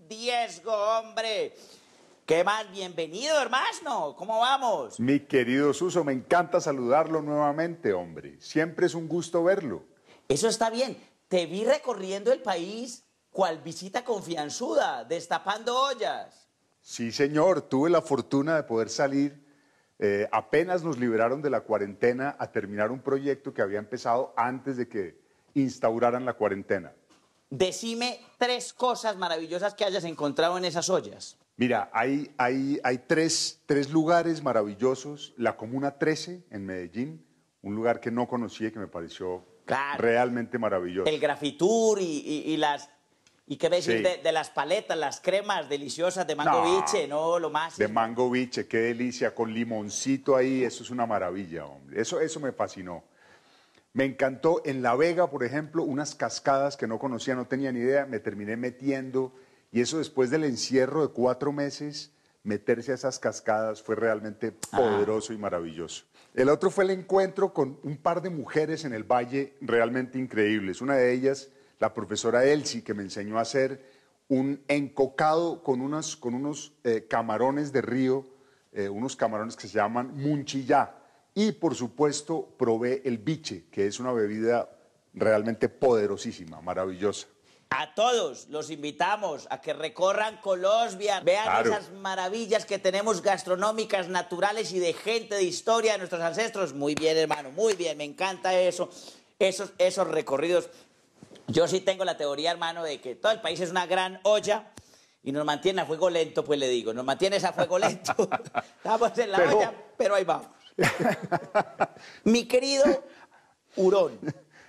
Diezgo, hombre. ¿Qué más? Bienvenido, hermano. ¿Cómo vamos? Mi querido Suso, me encanta saludarlo nuevamente, hombre. Siempre es un gusto verlo. Eso está bien. Te vi recorriendo el país cual visita confianzuda, destapando ollas. Sí, señor, tuve la fortuna de poder salir. Apenas nos liberaron de la cuarentena a terminar un proyecto que había empezado antes de que instauraran la cuarentena. Decime 3 cosas maravillosas que hayas encontrado en esas ollas. Mira, hay tres lugares maravillosos. La Comuna 13 en Medellín, un lugar que no conocía y que me pareció realmente maravilloso. El Grafitur y las... ¿Y qué decir de las paletas, las cremas deliciosas de mango biche? No, lo más. De mango biche, qué delicia, con limoncito ahí, eso es una maravilla, hombre. Eso me fascinó. Me encantó en La Vega, por ejemplo, unas cascadas que no conocía, no tenía ni idea, me terminé metiendo. Y eso después del encierro de 4 meses, meterse a esas cascadas fue realmente poderoso y maravilloso. El otro fue el encuentro con un par de mujeres en el valle realmente increíbles. Una de ellas, la profesora Elsie, que me enseñó a hacer un encocado con unos camarones de río, unos camarones que se llaman munchillá. Y, por supuesto, probé el biche, que es una bebida realmente poderosísima, maravillosa. A todos los invitamos a que recorran Colombia, vean esas maravillas que tenemos gastronómicas, naturales y de gente de historia de nuestros ancestros. Muy bien, hermano, muy bien, me encanta eso, esos recorridos. Yo sí tengo la teoría, hermano, de que todo el país es una gran olla y nos mantiene a fuego lento, pues le digo, nos mantiene a fuego lento. Estamos en la olla, pero ahí vamos. Mi querido Hurón.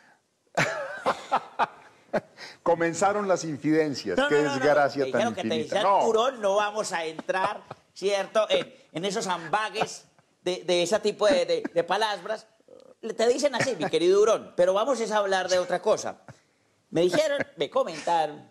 Comenzaron las infidencias, qué desgracia tan infinita. Que te decían Hurón, no vamos a entrar, ¿cierto?, en esos ambages de ese tipo de palabras. Te dicen así, mi querido Hurón, pero vamos a hablar de otra cosa. Me comentaron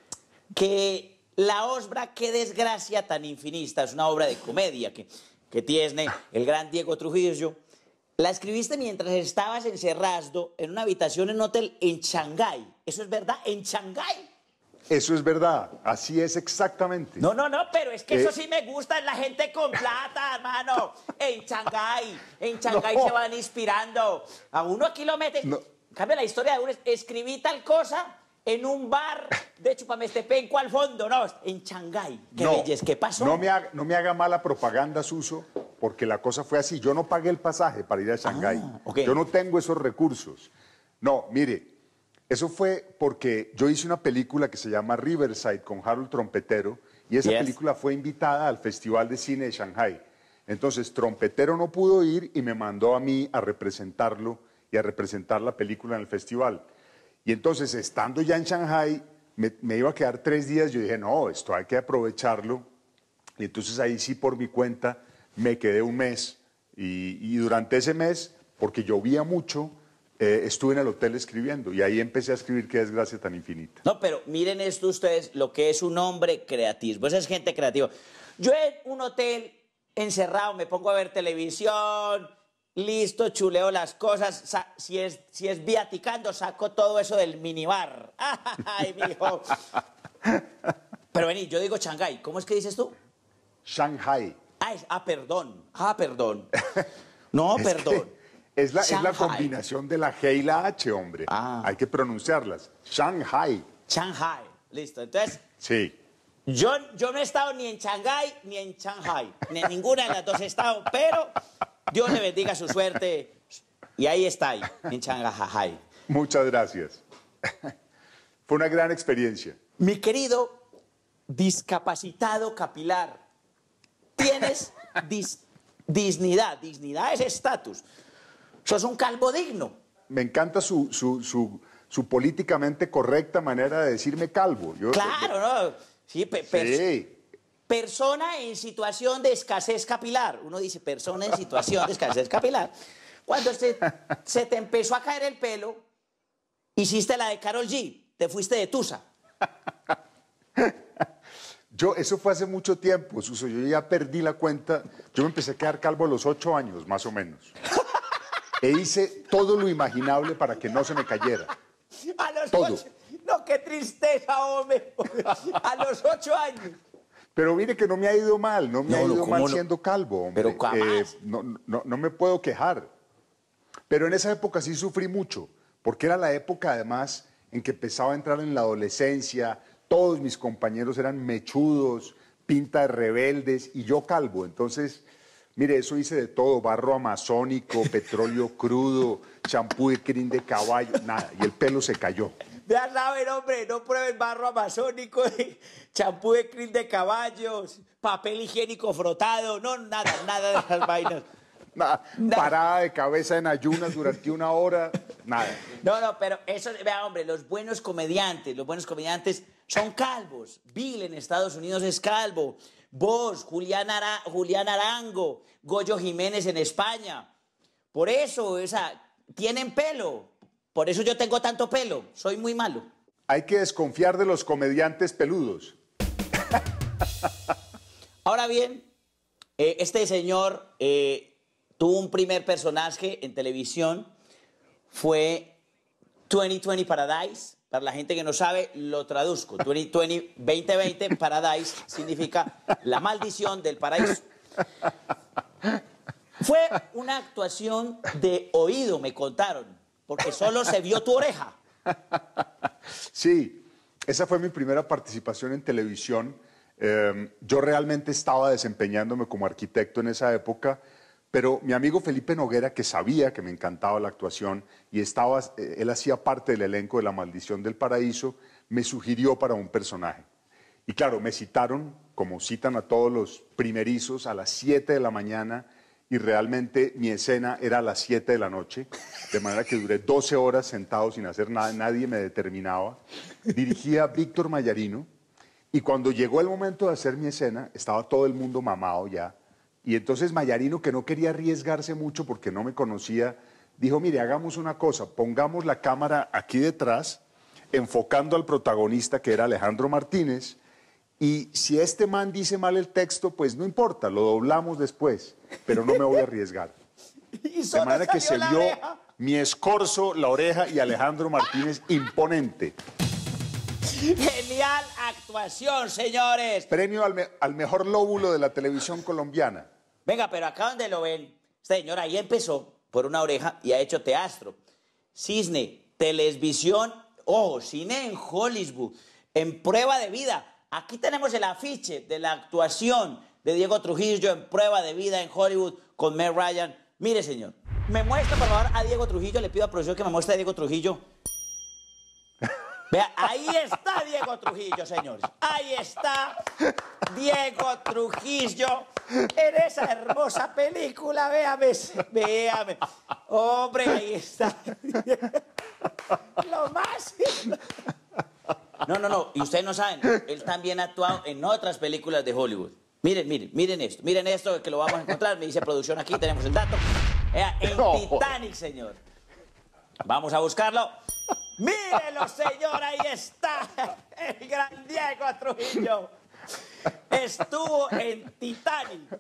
que La Osbra, qué desgracia tan infinita, es una obra de comedia que tiene el gran Diego Trujillo. La escribiste mientras estabas encerrado en una habitación en un hotel en Shanghái. ¿Eso es verdad? ¿En Shanghái? Eso es verdad, así es exactamente. No, pero es que eso sí me gusta, es la gente con plata, hermano. En Shanghái se van inspirando. A uno aquí lo meten. En cambio, la historia de uno es, escribí tal cosa en un bar de Chupamestepenco al fondo. No, en Shanghái. ¿Qué belleza? ¿Qué pasó? No me haga mala propaganda, Suso, porque la cosa fue así. Yo no pagué el pasaje para ir a Shanghái. Yo no tengo esos recursos. No, mire, eso fue porque yo hice una película que se llama Riverside con Harold Trompetero y esa película fue invitada al Festival de Cine de Shanghái. Entonces, Trompetero no pudo ir y me mandó a mí a representarlo y a representar la película en el festival. Y entonces, estando ya en Shanghái, me iba a quedar 3 días. Yo dije, no, esto hay que aprovecharlo. Y entonces ahí sí, por mi cuenta, me quedé un mes. Y durante ese mes, porque llovía mucho, estuve en el hotel escribiendo. Y ahí empecé a escribir Qué desgracia tan infinita. No, pero miren esto ustedes, lo que es un hombre creativo. Pues es gente creativa. Yo en un hotel encerrado me pongo a ver televisión, listo, chuleo las cosas. Si es viaticando, saco todo eso del minibar. Ay, mijo. Pero vení, yo digo Shanghái. ¿Cómo es que dices tú? Shanghái. Perdón. Perdón. No, perdón. Es la combinación de la G y la H, hombre. Hay que pronunciarlas. Shanghái. Shanghái. Listo. Entonces. Sí. Yo no he estado ni en Shanghái ni en Shanghai. Ni en ninguna de las dos he estado, pero Dios le bendiga su suerte. Y ahí está, en Shanghái. Muchas gracias. Fue una gran experiencia. Mi querido discapacitado capilar, tienes dignidad. Dignidad es estatus. Sos un calvo digno. Me encanta su políticamente correcta manera de decirme calvo. Claro, ¿no? Sí, persona en situación de escasez capilar. Uno dice persona en situación de escasez capilar. Cuando se te empezó a caer el pelo, hiciste la de Karol G. Te fuiste de Tusa. Eso fue hace mucho tiempo, Suso. Yo ya perdí la cuenta. Yo me empecé a quedar calvo a los 8 años, más o menos. E hice todo lo imaginable para que no se me cayera. A los todo. 8. No, qué tristeza, hombre. A los 8 años. Pero mire que no me ha ido mal, no me ha ido mal no? siendo calvo, hombre. Pero jamás. No me puedo quejar. Pero en esa época sí sufrí mucho, porque era la época además en que empezaba a entrar en la adolescencia, todos mis compañeros eran mechudos, pinta de rebeldes y yo calvo. Entonces, mire, eso hice de todo, barro amazónico, petróleo crudo, champú de crin de caballo, nada, y el pelo se cayó. Ya saben, hombre, no prueben barro amazónico, champú de crin de caballos, papel higiénico frotado, no, nada de esas vainas. Nada, parada de cabeza en ayunas durante 1 hora, nada. No, pero eso, vea, hombre, los buenos comediantes son calvos. Bill en Estados Unidos es calvo. Vos, Julián Arango, Goyo Jiménez en España. Por eso, tienen pelo. Por eso yo tengo tanto pelo. Soy muy malo. Hay que desconfiar de los comediantes peludos. Ahora bien, este señor tuvo un primer personaje en televisión. Fue 2020 Paradise. Para la gente que no sabe, lo traduzco. 2020 Paradise significa la maldición del paraíso. Fue una actuación de oído, me contaron, porque solo se vio tu oreja. Sí, esa fue mi primera participación en televisión. Yo realmente estaba desempeñándome como arquitecto en esa época, pero mi amigo Felipe Noguera, que sabía que me encantaba la actuación y él hacía parte del elenco de La Maldición del Paraíso, me sugirió para un personaje. Y claro, me citaron, como citan a todos los primerizos, a las 7 de la mañana y realmente mi escena era a las 7 de la noche, de manera que duré 12 horas sentado sin hacer nada, nadie me determinaba. Dirigía a Víctor Mayarino y cuando llegó el momento de hacer mi escena, estaba todo el mundo mamado ya. Y entonces Mayarino, que no quería arriesgarse mucho porque no me conocía, dijo, mire, hagamos una cosa, pongamos la cámara aquí detrás, enfocando al protagonista, que era Alejandro Martínez, y si este man dice mal el texto, pues no importa, lo doblamos después, pero no me voy a arriesgar. De manera que se vio mi escorzo, la oreja y Alejandro Martínez imponente. Genial actuación, señores. Premio al mejor lóbulo de la televisión colombiana. Venga, pero acá donde lo ven, señor, ahí empezó por una oreja y ha hecho teatro. Cisne, televisión, ojo, cine en Hollywood, en Prueba de Vida. Aquí tenemos el afiche de la actuación de Diego Trujillo en Prueba de Vida en Hollywood con Meg Ryan. Mire, señor, me muestra, por favor, a Diego Trujillo. Le pido a producción que me muestre a Diego Trujillo. Vea, ahí está Diego Trujillo, señores. Ahí está Diego Trujillo en esa hermosa película. Véame. Hombre, ahí está. Lo más. No. Y ustedes no saben, él también ha actuado en otras películas de Hollywood. Miren esto que lo vamos a encontrar. Me dice producción aquí, tenemos el dato. En Titanic, señor. Vamos a buscarlo. Mírelo, señor, ahí está el gran Diego Trujillo. Estuvo en Titanic.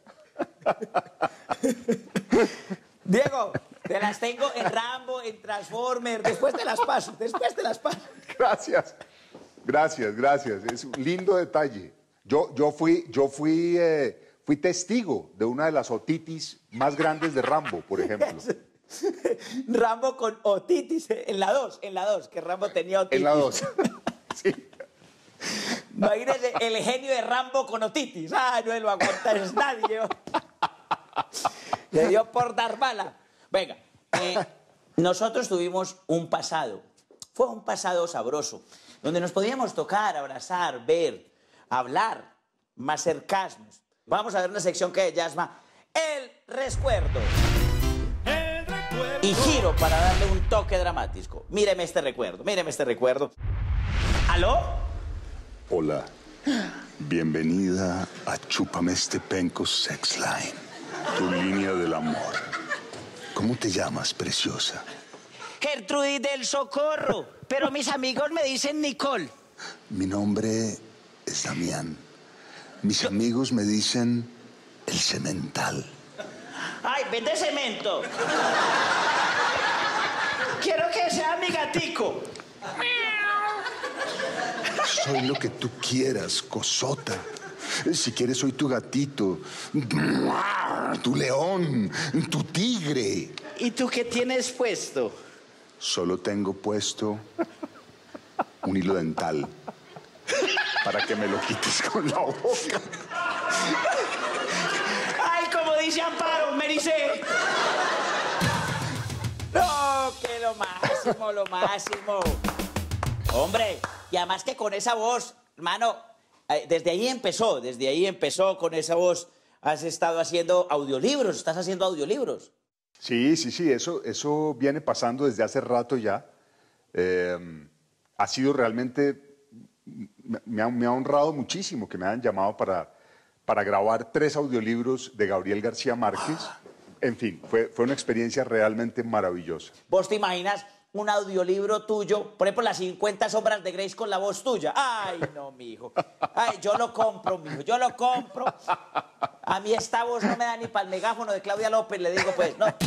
Diego, te las tengo en Rambo, en Transformers. Después te las paso. Gracias. Es un lindo detalle. Yo fui testigo de una de las otitis más grandes de Rambo, por ejemplo. Rambo con otitis, en la 2, que Rambo tenía otitis. En la 2, sí. Imagínese el genio de Rambo con otitis. No lo aguanta nadie. Le dio por dar bala. Venga, nosotros tuvimos un pasado. Fue un pasado sabroso, donde nos podíamos tocar, abrazar, ver, hablar, más sarcasmos. Vamos a ver una sección que se llama El Recuerdo. Y giro para darle un toque dramático. Míreme este recuerdo. ¿Aló? Hola. Bienvenida a Chúpame este penco Sex Line. Tu línea del amor. ¿Cómo te llamas, preciosa? Gertrudis del Socorro. Pero mis amigos me dicen Nicole. Mi nombre es Damián. Mis amigos me dicen el cemental. Ay, vende cemento. Quiero que sea mi gatico. Soy lo que tú quieras, cosota. Si quieres, soy tu gatito, tu león, tu tigre. ¿Y tú qué tienes puesto? Solo tengo puesto un hilo dental para que me lo quites con la boca. ¡Ay, como dice Amparo, me dice! No, que lo máximo, lo máximo. Hombre, y además que con esa voz, hermano, desde ahí empezó con esa voz. Has estado haciendo audiolibros, estás haciendo audiolibros. Sí, eso viene pasando desde hace rato ya. Ha sido realmente, me ha honrado muchísimo que me hayan llamado para grabar 3 audiolibros de Gabriel García Márquez. En fin, fue una experiencia realmente maravillosa. ¿Vos te imaginas un audiolibro tuyo, por ejemplo, las 50 sombras de Grey con la voz tuya? Ay, no, mijo. Ay, yo lo compro, mijo, yo lo compro. A mí esta voz no me da ni para el megáfono de Claudia López, le digo, pues, no.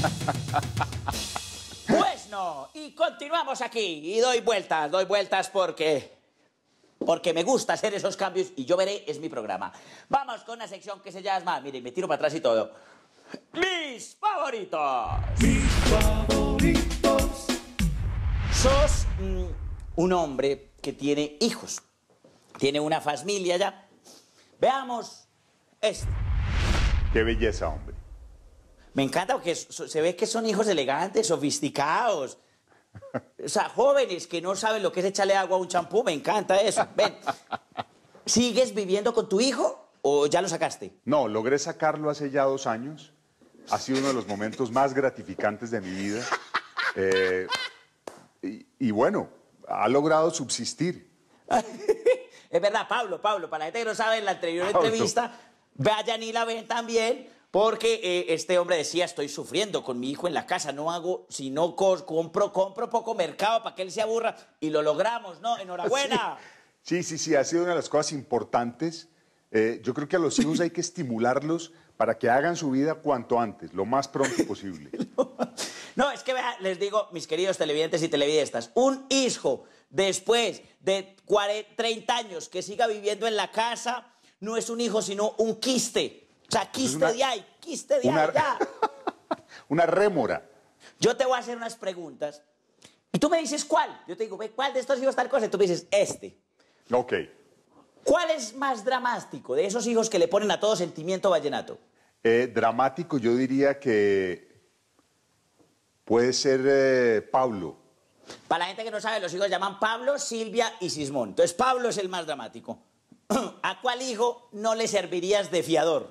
Pues no, y continuamos aquí, y doy vueltas porque me gusta hacer esos cambios, y yo veré, es mi programa. Vamos con una sección que se llama, mire, me tiro para atrás y todo. ¡Mis favoritos! ¡Mis favoritos! Sos un hombre que tiene hijos, tiene una familia ya. Veamos esto. Qué belleza, hombre. Me encanta porque se ve que son hijos elegantes, sofisticados. O sea, jóvenes que no saben lo que es echarle agua a un champú. Me encanta eso. Ven, ¿sigues viviendo con tu hijo o ya lo sacaste? No, logré sacarlo hace ya 2 años. Ha sido uno de los momentos más gratificantes de mi vida. Y bueno, ha logrado subsistir. Es verdad, Pablo, para la gente que no sabe, en la anterior entrevista, vayan y la ven también, porque este hombre decía, estoy sufriendo con mi hijo en la casa, no hago, sino compro poco mercado para que él se aburra, y lo logramos, ¿no? ¡Enhorabuena! Sí, ha sido una de las cosas importantes. Yo creo que a los hijos hay que estimularlos para que hagan su vida cuanto antes, lo más pronto posible. No, es que les digo, mis queridos televidentes y televidistas, un hijo después de 30 años que siga viviendo en la casa no es un hijo, sino un quiste. O sea, quiste de ahí, ya. Una rémora. Yo te voy a hacer unas preguntas y tú me dices cuál. Yo te digo, ¿cuál de estos hijos tal cosa? Y tú me dices, este. Ok. ¿Cuál es más dramático de esos hijos que le ponen a todo sentimiento vallenato? Dramático, yo diría que puede ser Pablo. Para la gente que no sabe, los hijos llaman Pablo, Silvia y Sismón. Entonces, Pablo es el más dramático. ¿A cuál hijo no le servirías de fiador?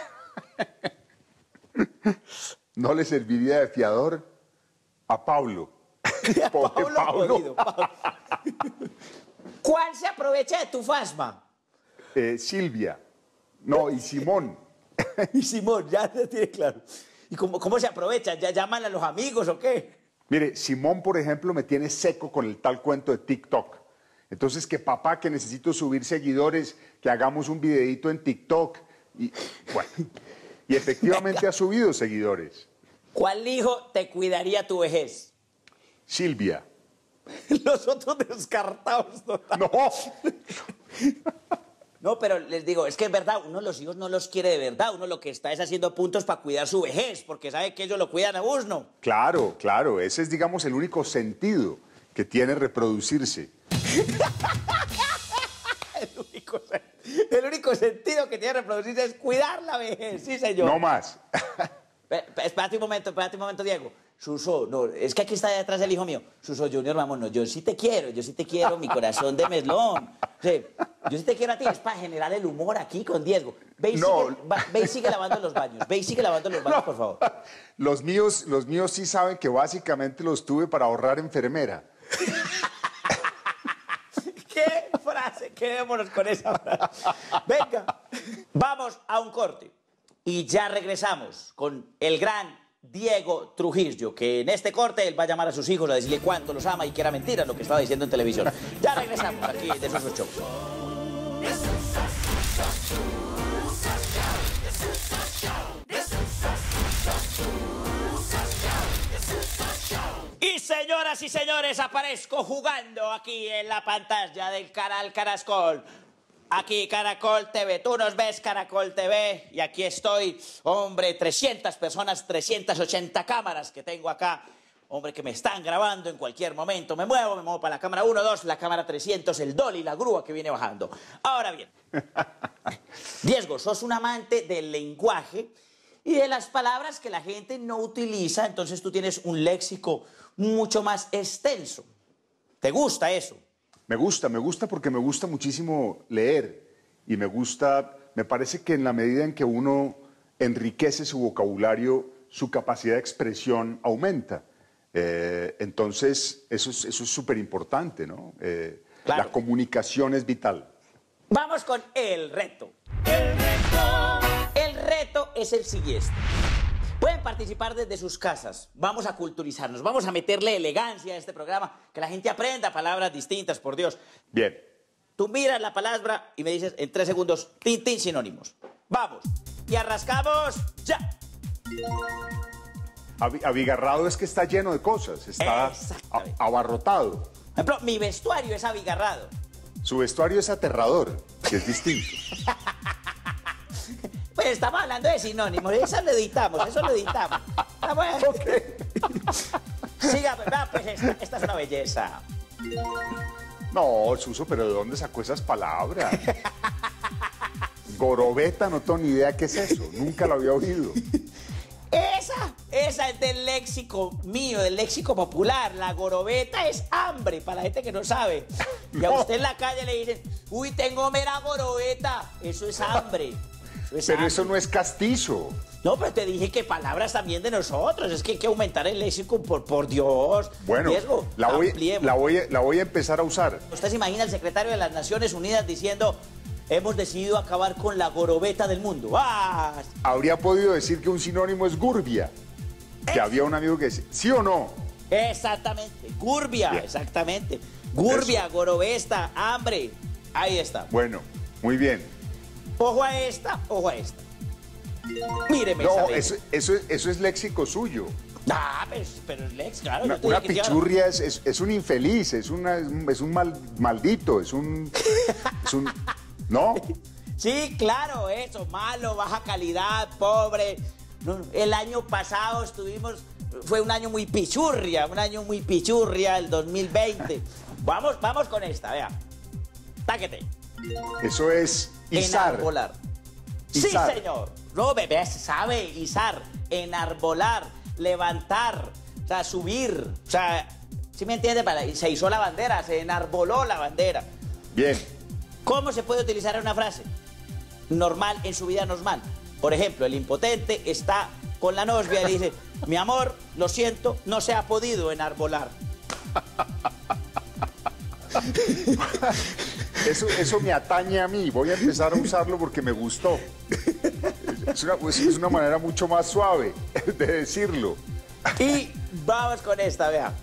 No le serviría de fiador a Pablo. Pobre Pablo. ¿Cuál se aprovecha de tu fasma? Silvia. No, y Simón. Y Simón, ya te tiene claro. ¿Y cómo se aprovecha? ¿Ya llaman a los amigos o qué? Mire, Simón, por ejemplo, me tiene seco con el tal cuento de TikTok. Entonces, que papá, que necesito subir seguidores, que hagamos un videíto en TikTok. Y bueno, y efectivamente ha subido seguidores. ¿Cuál hijo te cuidaría tu vejez? Silvia. Los otros descartados total. No. No, pero les digo, es que es verdad, uno los hijos no los quiere de verdad, uno lo que está es haciendo puntos para cuidar su vejez, porque sabe que ellos lo cuidan a uno. Claro, ese es, digamos, el único sentido que tiene reproducirse. El único sentido que tiene reproducirse es cuidar la vejez, sí, señor. No más. Espérate un momento, Diego. Suso, no, es que aquí está detrás el hijo mío. Suso Junior, vámonos, yo sí te quiero, mi corazón de meslón. Sí, yo sí te quiero a ti, es para generar el humor aquí con Diego. Ve y sigue lavando los baños, no. Por favor. Los míos sí saben que básicamente los tuve para ahorrar enfermera. ¿Qué frase? Quedémonos con esa frase. Venga, vamos a un corte y ya regresamos con el gran Diego Trujillo, que en este corte él va a llamar a sus hijos a decirle cuánto los ama y que era mentira lo que estaba diciendo en televisión. Ya regresamos aquí de esos shows. Y señoras Señoras y señores, aparezco jugando aquí en la pantalla del canal Caracol. Aquí Caracol TV, tú nos ves Caracol TV y aquí estoy, hombre, 300 personas, 380 cámaras que tengo acá, hombre, que me están grabando en cualquier momento. Me muevo para la cámara 1, 2, la cámara 300, el dolly, la grúa que viene bajando. Ahora bien, Diego, sos un amante del lenguaje y de las palabras que la gente no utiliza, entonces tú tienes un léxico mucho más extenso. ¿Te gusta eso? Me gusta porque me gusta muchísimo leer y me parece que en la medida en que uno enriquece su vocabulario, su capacidad de expresión aumenta. Entonces, eso es súper importante, ¿no? Claro. La comunicación es vital. Vamos con el reto. El reto. El reto es el siguiente. Pueden participar desde sus casas. Vamos a culturizarnos, vamos a meterle elegancia a este programa, que la gente aprenda palabras distintas, por Dios. Bien. Tú miras la palabra y me dices en 3 segundos, tin, tin, sinónimos. Vamos. Y arrancamos ya. Abigarrado es que está lleno de cosas, está abarrotado. Por ejemplo, mi vestuario es abigarrado. Su vestuario es aterrador, que es distinto. Pues estamos hablando de sinónimos, eso lo editamos. Está bueno. Okay. Siga, pues esta es una belleza. No, Suso, pero ¿de dónde sacó esas palabras? Gorobeta, no tengo ni idea qué es eso, nunca lo había oído. Esa es del léxico mío, del léxico popular. La gorobeta es hambre, para la gente que no sabe. Y a usted en la calle le dicen, uy, tengo mera gorobeta. Eso es hambre. Pero eso no es castizo. No, pero te dije que palabras también de nosotros. Es que hay que aumentar el léxico, por Dios. Bueno, Riesgo, la voy a empezar a usar. ¿Usted se imagina al secretario de las Naciones Unidas diciendo, hemos decidido acabar con la gorobeta del mundo? ¡Ah! Habría podido decir que un sinónimo es gurbia. Que había un amigo que decía, ¿sí o no? Exactamente, gurbia, Bien. exactamente. Gurbia, Eso. gorobesta, hambre. Ahí está. Bueno, muy bien. Ojo a esta, ojo a esta. Míreme No, esa eso es léxico suyo. Ah, pero es Lex, claro. yo te Una dije que pichurria es un infeliz, es un maldito, es un... ¿No? Sí, claro, eso, malo, baja calidad, pobre. No, el año pasado fue un año muy pichurria, el 2020. Vamos con esta, vea. Táquete. Eso es izar. Enarbolar. Izar. Sí, señor. No, bebé, sabe izar, enarbolar, levantar, o sea, subir. O sea, ¿sí me entiende? Se izó la bandera, se enarboló la bandera. Bien. ¿Cómo se puede utilizar una frase normal en su vida normal? Por ejemplo, el impotente está con la novia y le dice, mi amor, lo siento, no se ha podido enarbolar. Eso me atañe a mí. Voy a empezar a usarlo porque me gustó. Es una manera mucho más suave de decirlo. Y vamos con esta, vea.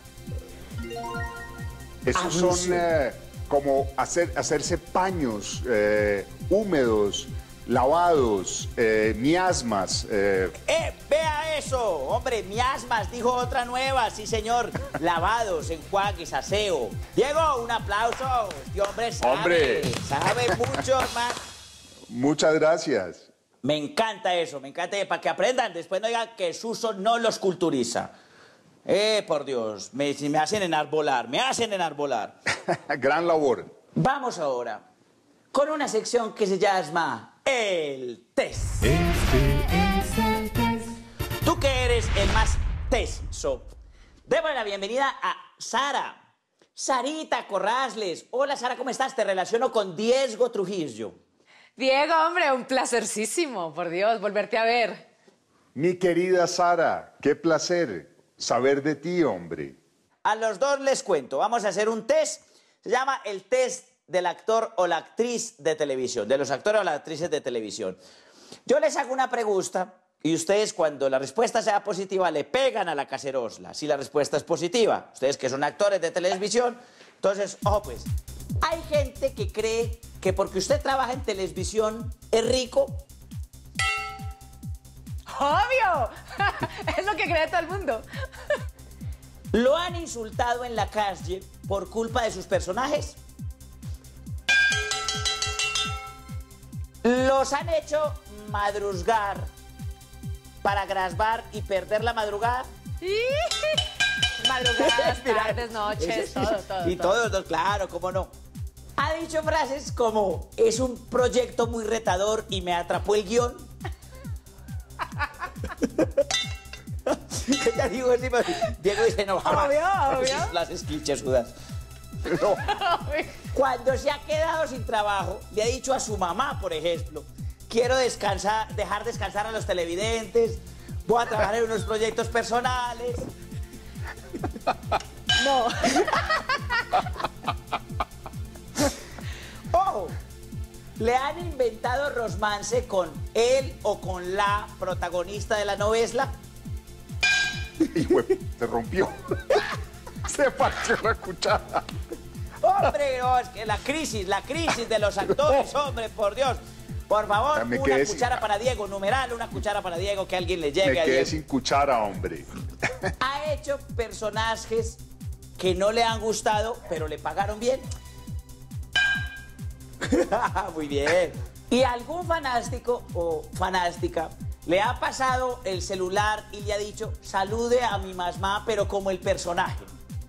Esos son como hacerse paños húmedos, lavados, miasmas. Vea eso, hombre, miasmas, dijo otra nueva, sí señor. Lavados, enjuagues, aseo. Diego, un aplauso. Este hombre sabe mucho más. Muchas gracias. Me encanta eso, para que aprendan. Después no digan que Suso no los culturiza. Por Dios, me hacen enarbolar, Gran labor. Vamos ahora con una sección que se llama El Test. Tú que eres el más teso, démosle la bienvenida a Sara. Sarita Corrasles. Hola, Sara, ¿cómo estás? Te relaciono con Diego Trujillo. Diego, hombre, un placercísimo, por Dios, volverte a ver. Mi querida Sara, qué placer saber de ti, hombre. A los dos les cuento, vamos a hacer un test. Se llama el test del actor o la actriz de televisión, de los actores o las actrices de televisión. Yo les hago una pregunta y ustedes, cuando la respuesta sea positiva, le pegan a la cacerosla. Si la respuesta es positiva, ustedes que son actores de televisión, entonces, ojo pues, hay gente que cree que porque usted trabaja en televisión es rico. ¡Obvio! Es lo que cree todo el mundo. ¿Lo han insultado en la calle por culpa de sus personajes? ¿Los han hecho madrugar para grasbar y perder la madrugada? Madrugadas, tardes, noches, todo. Y todos, claro, cómo no. Ha dicho frases como, es un proyecto muy retador y me atrapó el guión. Ya digo, Diego dice, no, jamás. Obvio. Las clichesudas. No. Cuando se ha quedado sin trabajo, le ha dicho a su mamá, por ejemplo, quiero descansar, dejar descansar a los televidentes, voy a trabajar en unos proyectos personales. No. Ojo, le han inventado romance con él o con la protagonista de la novela. Y se rompió. Se partió la cuchara. Hombre, no, es que la crisis de los actores, hombre, por Dios. Por favor, una cuchara para Diego, numeral, una cuchara para Diego, que alguien le llegue. Me quedé sin cuchara, hombre. Ha hecho personajes que no le han gustado, pero le pagaron bien. Muy bien. ¿Y algún fanático o fanática le ha pasado el celular y le ha dicho, salude a mi mamá, pero como el personaje?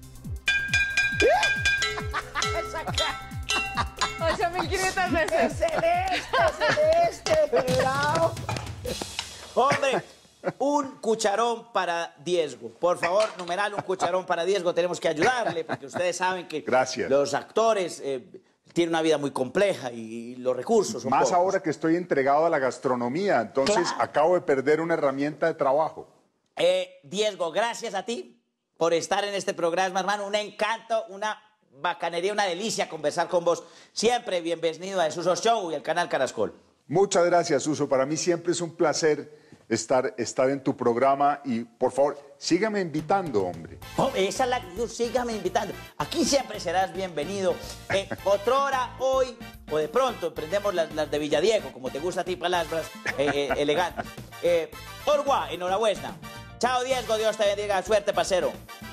8.500 veces. Celeste, bravo. Hombre, un cucharón para Diego. Por favor, numeral, un cucharón para Diego. Tenemos que ayudarle, porque ustedes saben que los actores tienen una vida muy compleja y los recursos son más pocos. Ahora que estoy entregado a la gastronomía, entonces acabo de perder una herramienta de trabajo. Diego, gracias a ti por estar en este programa, hermano. Un encanto, una bacanería, una delicia conversar con vos. Siempre bienvenido a Suso Show y al canal Caracol. Muchas gracias, Suso. Para mí siempre es un placer estar en tu programa y, por favor, sígame invitando, hombre. Oh, esa es la actitud, sígame invitando. Aquí siempre serás bienvenido. Otrora, hoy, o de pronto, emprendemos las de Villadiego, como te gusta a ti, palabras elegantes. Orgua, enhorabuena. Chao, Diego, Dios te bendiga. Suerte, pasero.